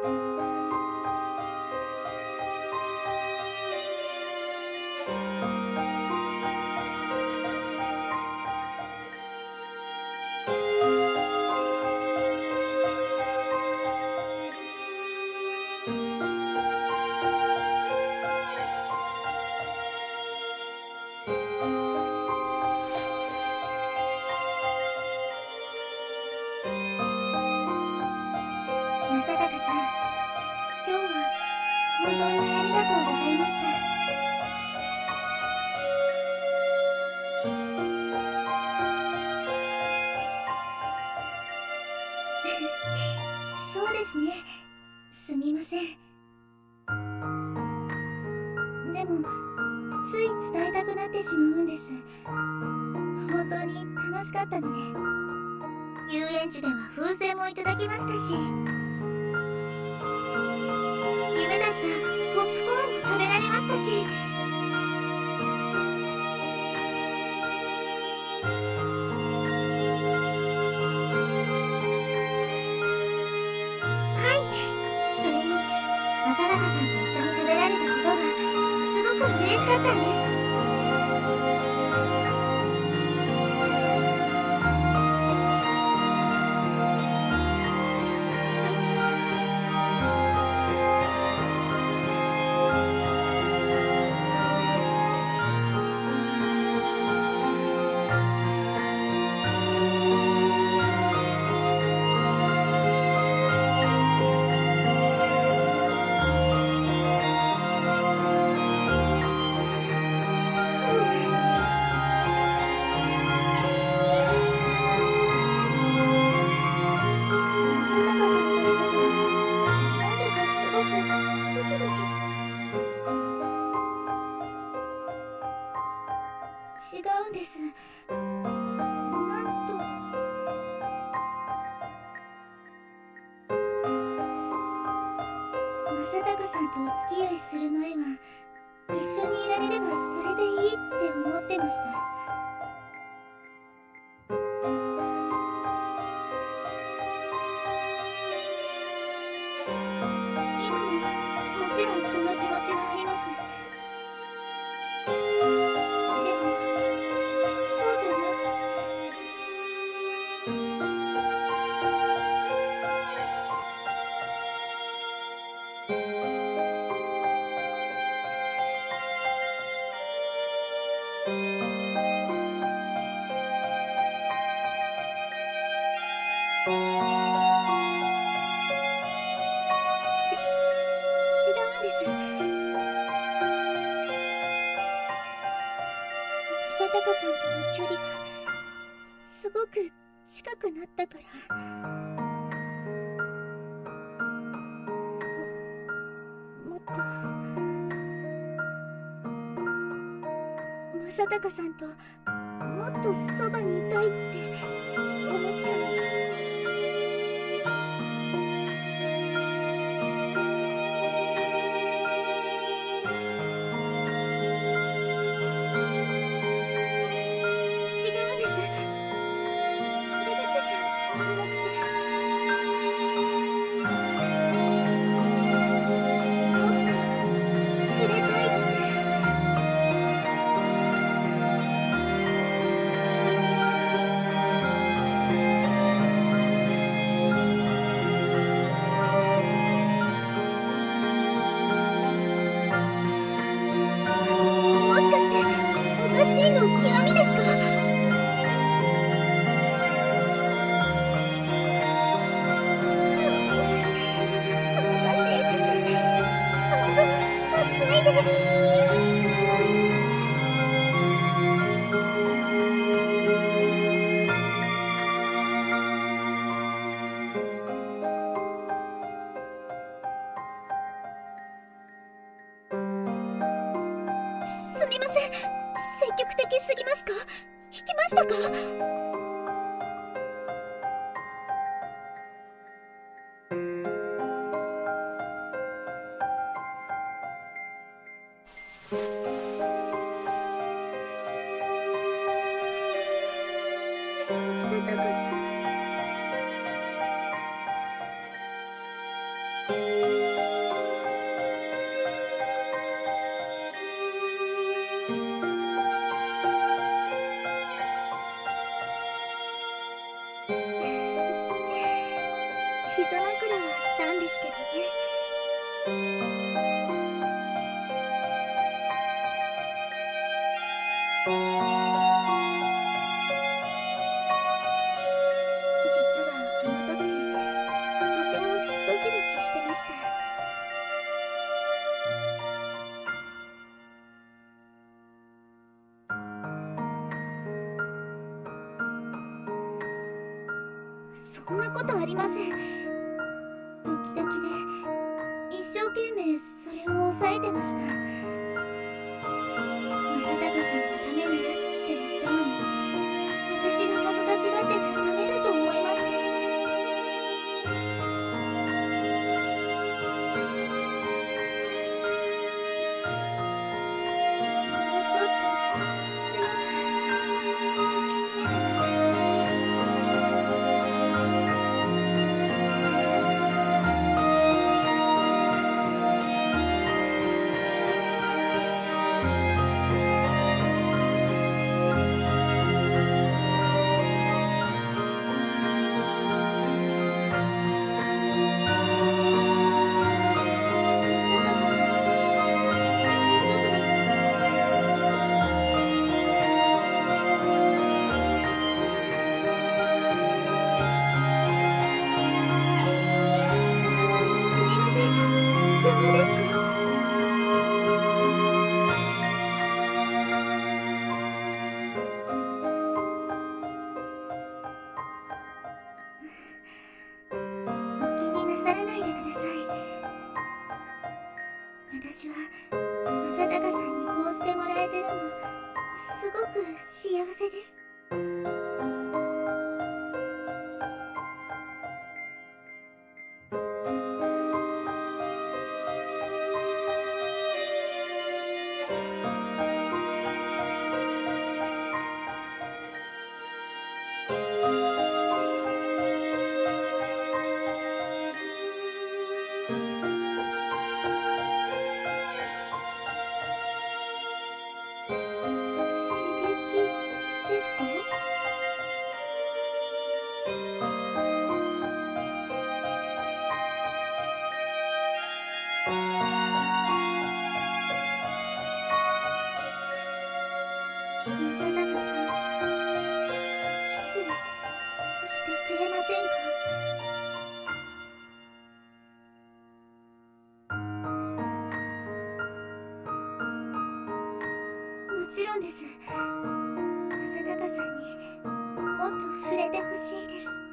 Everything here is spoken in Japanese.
正隆さん、今日は本当にありがとうございました。そうですね、すみません。でもつい伝えたくなってしまうんです。本当に楽しかったので。遊園地では風船もいただきましたし、夢だったポップコーンも食べられましたし、はい、それに正隆さんと一緒に食べられたことがすごく嬉しかったんです。違うんです。なんと正隆さんとお付き合いする前は一緒にいられればそれでいいって思ってました。今ももちろんその気持ちはあります。でもそうじゃなくて、違うんです。正隆さんとの距離がすごく近くなったから。もっと正隆さんともっとそばにいたいって思っちゃうんです。違うんです。それだけじゃなくて、もっと触れたいって。もしかしておかしいの極みですか？恥ずかしいです。体熱いです。すみません、積極的すぎますか？引きましたか？正隆さん。 そんなことありません。ドキドキで一生懸命それを抑えてました。正隆さんのためならって言ったのも、私が恥ずかしがってちゃダメだと思いまして。もうちょっと強く抱きしめてください。正隆さん、大丈夫ですか？すみません、邪魔ですか？お気になさらないでください。私は正隆さんにこうしてもらえてるのすごく幸せです。刺激ですか？正隆さん、キスしてくれませんか？もちろんです。正隆さんにもっと触れてほしいです。